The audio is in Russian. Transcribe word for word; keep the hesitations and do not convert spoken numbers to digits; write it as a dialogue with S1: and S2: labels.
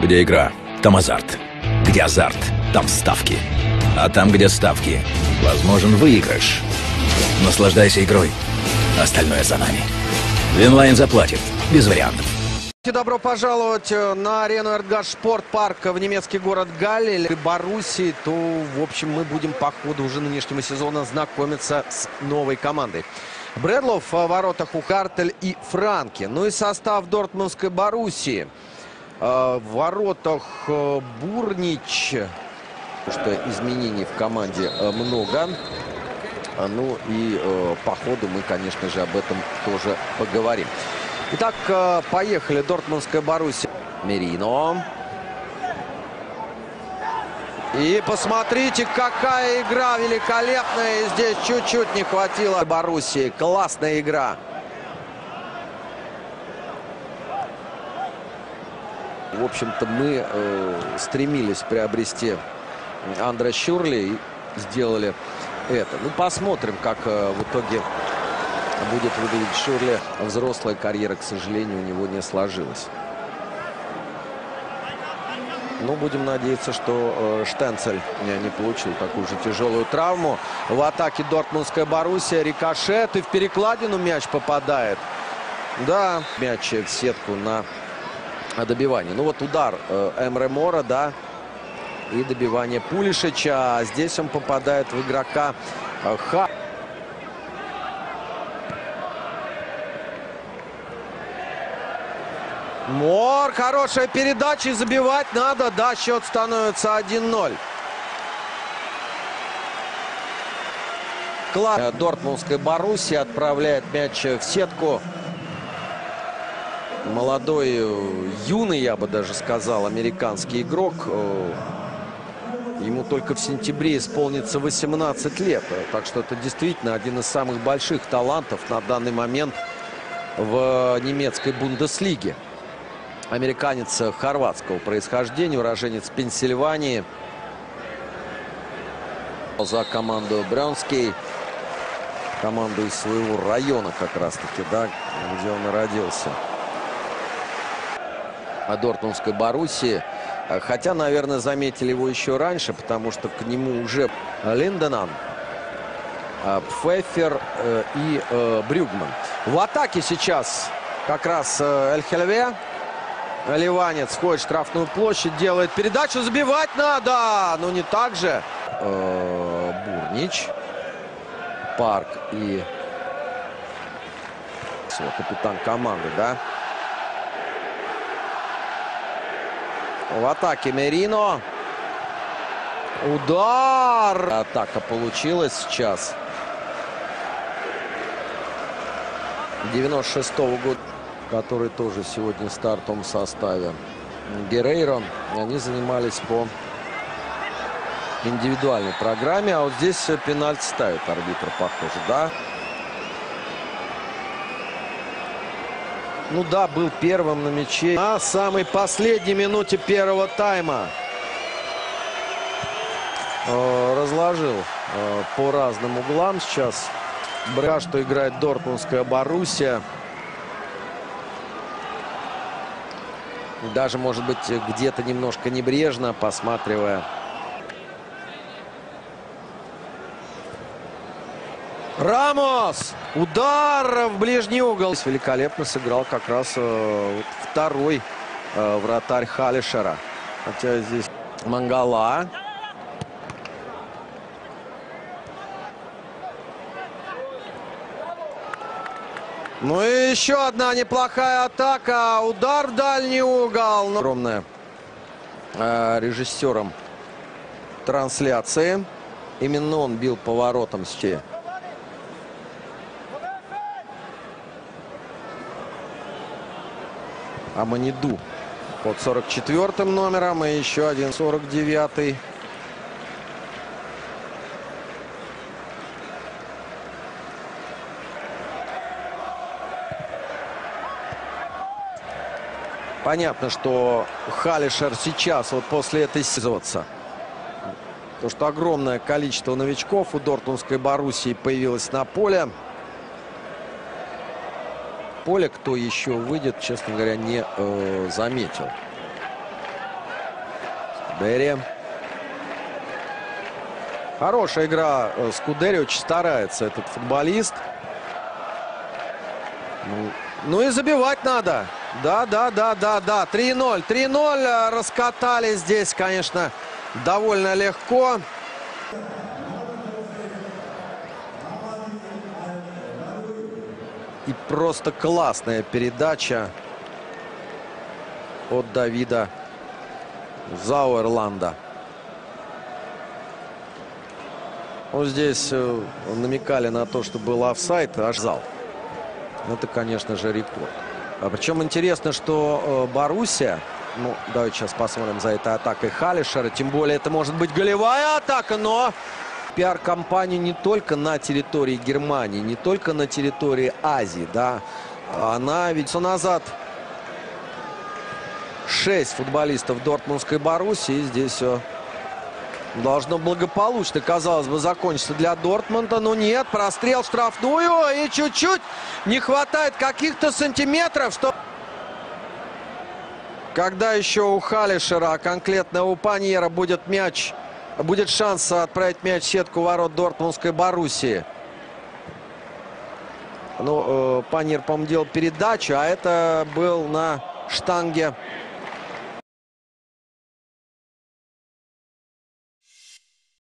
S1: Где игра, там азарт. Где азарт, там ставки. А там, где ставки, возможен выигрыш. Наслаждайся игрой. Остальное за нами. Винлайн заплатит. Без вариантов.
S2: Добро пожаловать на арену Эртгаш Спортпарк в немецкий город Галле или Боруссии. То, в общем, мы будем по ходу уже нынешнего сезона знакомиться с новой командой. Бредлов в воротах у Хартель и Франки. Ну и состав Дортмундской Боруссии. В воротах Бурнич. Что изменений в команде много. Ну и по ходу мы, конечно же, об этом тоже поговорим. Итак, поехали. Дортмундская Боруссия. Мерино. И посмотрите, какая игра великолепная. И здесь чуть-чуть не хватило Боруссии. Классная игра. В общем-то, мы э, стремились приобрести Андре Шюрли и сделали это. Ну, посмотрим, как э, в итоге будет выглядеть Шюрли. Взрослая карьера, к сожалению, у него не сложилась. Но будем надеяться, что э, Штенцель не, не получил такую же тяжелую травму. В атаке Дортмундская Боруссия. Рикошет. И в перекладину мяч попадает. Да, мяч в сетку на добивание. Ну вот удар э, Эмре Мора, да. И добивание Пулишича. А здесь он попадает в игрока э, Ха. Мор, хорошая передача, и забивать надо. Да, счет становится один ноль. Класс. Дортмундская Боруссия отправляет мяч в сетку. Молодой, юный, я бы даже сказал, американский игрок. Ему только в сентябре исполнится восемнадцать лет. Так что это действительно один из самых больших талантов на данный момент в немецкой Бундеслиге. Американец хорватского происхождения, уроженец Пенсильвании. За команду Брёнский. Команду из своего района как раз-таки, да, где он родился. А Дортмундской Боруссии. Хотя, наверное, заметили его еще раньше, потому что к нему уже Линденан, Пфеффер и Брюгман. В атаке сейчас как раз Эль-Хелеве. Ливанец входит в штрафную площадь, делает передачу, забивать надо, но не так же. Бурнич, Парк и капитан команды, да. В атаке Мерино. Удар. Атака получилась сейчас. девяносто шестого года, который тоже сегодня в стартовом составе. Герейро. Они занимались по индивидуальной программе. А вот здесь пенальти ставит арбитр, похоже, да? Ну да, был первым на мяче. На самой последней минуте первого тайма. Разложил по разным углам сейчас. Бра, что играет Дортмундская Боруссия. Даже, может быть, где-то немножко небрежно, посматривая. Рамос! Удар в ближний угол. Великолепно сыграл как раз э, второй э, вратарь Халишера. Хотя здесь Мангала. Ну и еще одна неплохая атака. Удар в дальний угол. Огромная э, режиссером трансляции. Именно он бил поворотом с че. Аманиду под сорок четвёртым номером. И еще один сорок девятый. Понятно, что Халишер сейчас вот после этой сезона. Потому что огромное количество новичков у Дортмундской Боруссии появилось на поле. Поле кто еще выйдет, честно говоря, не э, заметил. Скудери. Хорошая игра Скудери. Очень старается этот футболист. Ну, ну и забивать надо. Да, да, да, да, да. три ноль. три ноль раскатали здесь, конечно, довольно легко. И просто классная передача от Давида Зауэрланда. Вот здесь намекали на то, что был офсайд, аж зал. Это, конечно же, рекорд. А причем интересно, что э, Боруссия, ну, давайте сейчас посмотрим за этой атакой Халишера, тем более это может быть голевая атака, но пиар-компания не только на территории Германии, не только на территории Азии, да, она ведь назад шесть футболистов Дортмундской Боруссии, и здесь все должно благополучно, казалось бы, закончиться для Дортмунда. Но нет, прострел в штрафную. И чуть-чуть не хватает каких-то сантиметров. Что... Когда еще у Халишера, а конкретно у Паньера, будет мяч, будет шанс отправить мяч в сетку ворот Дортмундской Боруссии. Ну, э, Паньер, по-моему, делал передачу, а это был на штанге